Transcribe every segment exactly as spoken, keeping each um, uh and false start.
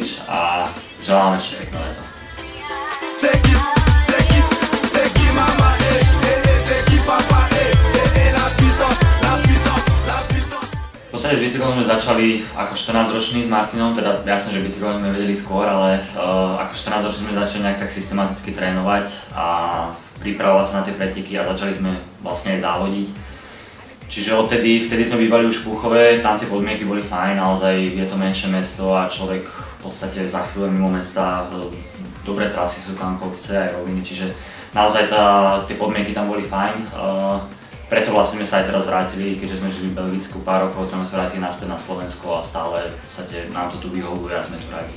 Velič a želáme ešte pekné leto. V podstate s bicyklom sme začali ako štrnásťroční s Martinom, teda jasne, že bicyklom sme vedeli skôr, ale uh, ako štrnásťroční sme začali nejak tak systematicky trénovať a pripravovať sa na tie preteky a začali sme vlastne aj závodiť. Čiže odtedy, vtedy sme bývali už v Púchove, tam tie podmienky boli fajn, naozaj je to menšie mesto a človek v podstate za chvíľu mimo mesta, dobré trasy sú tam, kopce aj roviny, čiže naozaj tá, tie podmienky tam boli fajn. Uh, preto vlastne sme sa aj teraz vrátili, keďže sme žili v Belgicku pár rokov, tak sme sa vrátili naspäť na Slovensko a stále v podstate nám to tu vyhovuje a sme tu radi.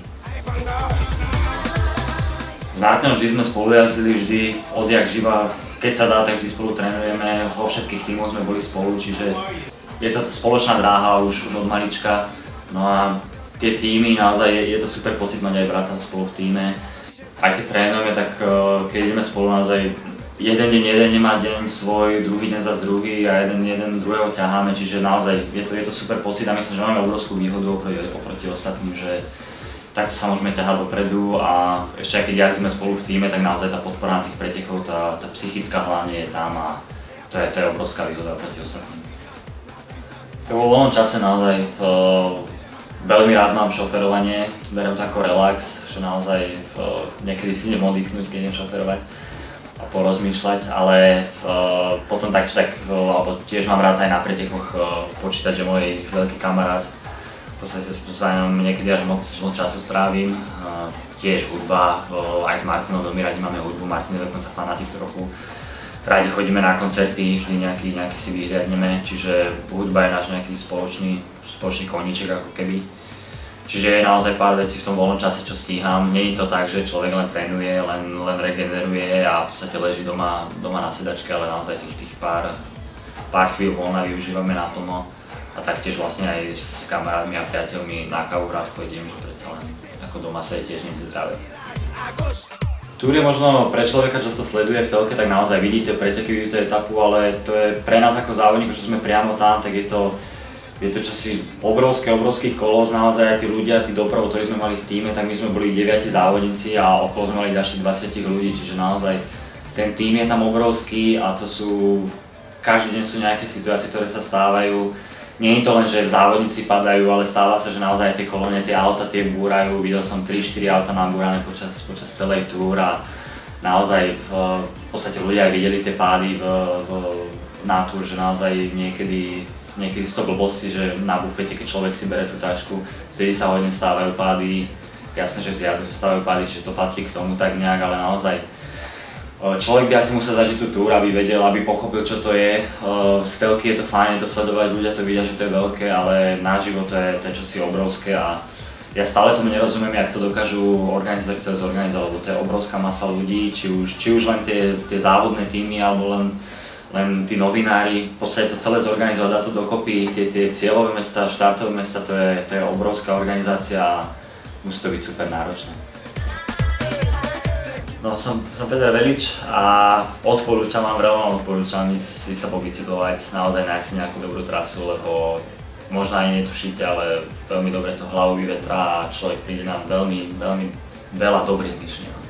S Martinom vždy sme spolu jazdili, vždy odjak živa. Keď sa dá, tak vždy spolu trénujeme, vo všetkých tímoch sme boli spolu, čiže je to spoločná dráha už, už od malička. No a tie tímy, naozaj je, je to super pocit mať aj brata spolu v tíme. Aj keď trénujeme, tak keď ideme spolu, naozaj jeden deň jeden nemá deň svoj, druhý deň zase druhý a jeden jeden druhého ťaháme, čiže naozaj je to, je to super pocit a myslím, že máme obrovskú výhodu oproti, oproti ostatným, že takto sa môžeme ťahať dopredu a ešte aj keď jazdíme spolu v tíme, tak naozaj tá podpora na tých pretekov, tá, tá psychická hlavne je tam a to je, to je obrovská výhoda proti ostatným. Vo voľnom čase naozaj uh, veľmi rád mám šoferovanie, beriem to ako relax, že naozaj uh, niekedy si idem oddychnúť, keď idem šoferovať a porozmýšľať, ale uh, potom tak či tak, uh, alebo tiež mám rád aj na pretekoch uh, počítať, že môj veľký kamarát v podstate sa spôsobom niekedy až moc, moc času strávim. Uh, tiež hudba, uh, aj s Martinom veľmi radi máme hudbu, Martin je dokonca fanatik trochu. Radi chodíme na koncerty, vždy nejaký, nejaký si vyhliadneme, čiže hudba je náš nejaký spoločný, spoločný koníček ako keby. Čiže je naozaj pár vecí v tom voľnom čase, čo stíham. Nie je to tak, že človek len trénuje, len, len regeneruje a v podstate leží doma, doma na sedačke, ale naozaj tých, tých pár, pár chvíľ voľna využívame naplno. A taktiež vlastne aj s kamarátmi a priateľmi na kávu rád chodím, že predsa len ako doma sa je tiež niekde zdravé. Túr je možno pre človeka, čo to sleduje v telke, tak naozaj vidí tie preteky, vidí tú etapu, ale to je pre nás ako závodníkov, čo sme priamo tam, tak je to, je to čosi obrovské, obrovských kolós, naozaj aj tí ľudia, tí doprav, ktorí sme mali v tíme, tak my sme boli deviati závodníci a okolo sme mali ďalších dvadsať ľudí, čiže naozaj ten tím je tam obrovský a to sú, každý deň sú nejaké situácie, ktoré sa stávajú. Nie je to len, že závodníci padajú, ale stáva sa, že naozaj tie kolóne, tie auta tie búrajú. Videl som tri štyri auta nabúrané počas, počas celej túr a naozaj v, v podstate ľudia aj videli tie pády v, v, na túr, že naozaj niekedy, niekedy sú to blbosti, že na bufete, keď človek si bere tú tašku, vtedy sa hodne stávajú pády. Jasné, že v zjazde sa stávajú pády, že to patrí k tomu tak nejak, ale naozaj človek by asi musel zažiť tú túr, aby vedel, aby pochopil, čo to je. Z telky je to fajn, je to sledovať, ľudia to vidia, že to je veľké, ale naživo to je, to je čosi obrovské a ja stále tomu nerozumiem, jak to dokážu organizátori celé zorganizovať, lebo to je obrovská masa ľudí, či už, či už len tie, tie závodné týmy, alebo len, len tí novinári. V podstate to celé zorganizovať, dá to dokopy, tie, tie cieľové mesta, štartové mesta, to je, to je obrovská organizácia a musí to byť super náročné. No, som, som Peter Velič a odporúčam vám, veľmi odporúčam ísť sa pobicyklovať, naozaj nájsť si nejakú dobrú trasu, lebo možno ani netušíte, ale veľmi dobre to hlavu vyvetrá a človek príde na veľmi, veľmi veľa dobrých myšlienok.